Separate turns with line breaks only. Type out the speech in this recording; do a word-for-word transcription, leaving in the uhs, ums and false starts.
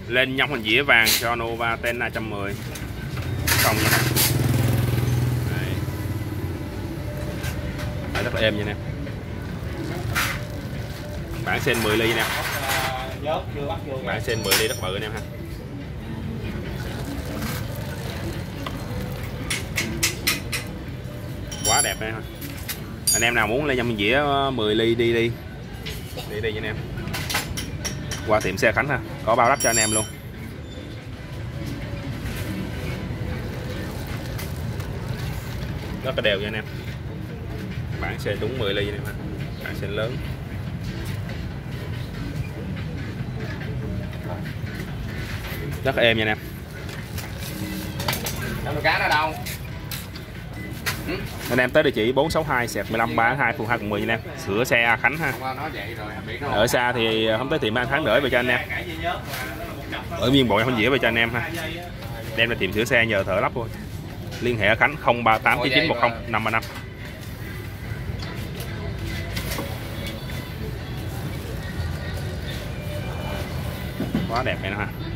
Lên nhông hình dĩa vàng cho Nova Ten hai trăm mười xong nha em. Đấy. Đấy, rất là êm nha em. Bản sen mười ly nè. Bản sen mười ly rất bự anh em ha. Quá đẹp đây ha. Anh em nào muốn lên nhông dĩa mười ly đi đi. Đi đi nha anh em. Qua tiệm xe Khánh ha, có bao lắp cho anh em luôn. Rất là đều nha anh em. Bản xe đúng mười ly nha anh em ha. Bản xe lớn. Rất là êm nha anh em.
Đâu cá nó đâu?
Anh em tới địa chỉ bốn sáu hai xẹt mười lăm ba hai phường hai quận mười nha anh em. Sửa xe Khánh ha. Ở xa thì không tới tiệm anh Khánh đỡ về cho anh em. Ở nguyên bộ em không dĩa về cho anh em ha. Đem ra tiệm sửa xe nhờ thợ lắp thôi. Liên hệ ở Khánh không ba tám chín chín một không năm ba năm. Quá đẹp này nè ha.